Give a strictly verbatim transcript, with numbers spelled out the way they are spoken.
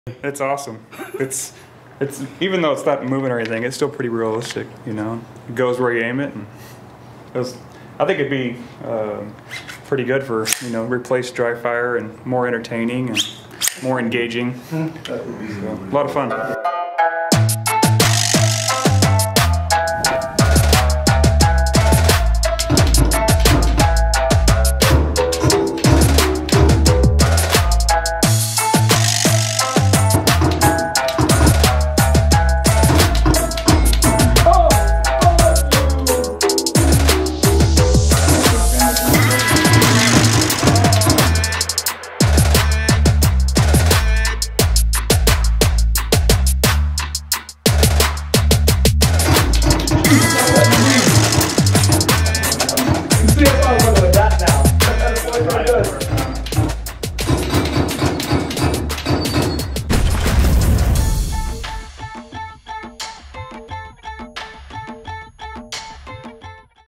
It's awesome. It's it's even though it's not moving or anything, it's still pretty realistic. You know, it goes where you aim it, and it was, I think it'd be uh, pretty good for you know replace dry fire and more entertaining and more engaging. So, a lot of fun.